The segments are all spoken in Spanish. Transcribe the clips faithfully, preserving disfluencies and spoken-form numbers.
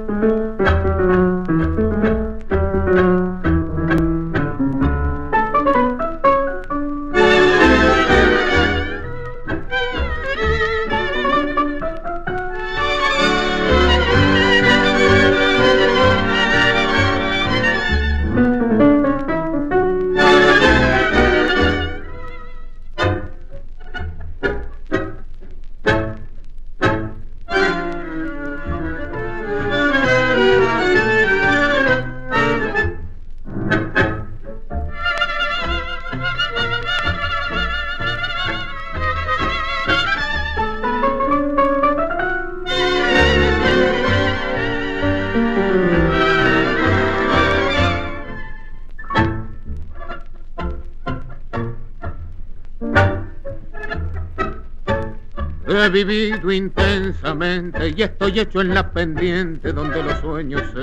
He vivido intensamente y estoy hecho en la pendiente donde los sueños se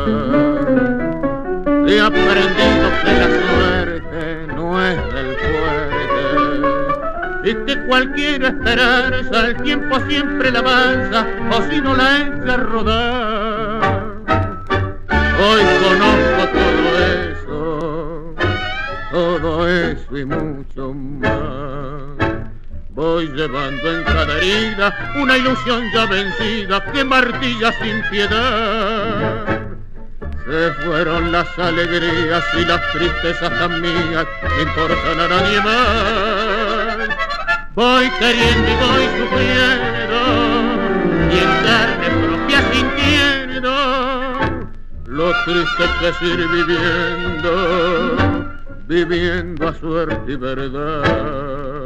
van. He aprendido que la suerte no es del fuerte y que cualquier esperanza al tiempo siempre la avanza o si no la echa a rodar. Hoy conozco todo eso, todo eso y mucho más. Voy llevando en cada herida una ilusión ya vencida que martilla sin piedad. Se fueron las alegrías y las tristezas tan mías, no importan a nadie más. Voy queriendo y voy sufriendo y en carne propia sintiendo lo triste que es ir viviendo, viviendo a suerte y verdad.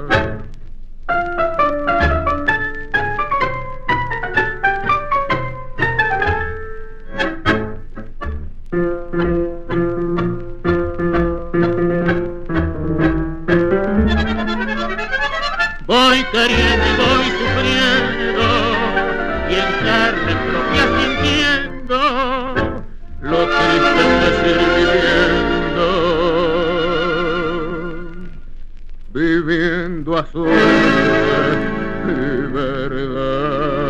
Voy queriendo y voy sufriendo y en carne propia sintiendo lo triste que es ir viviendo, viviendo a suerte y verdad.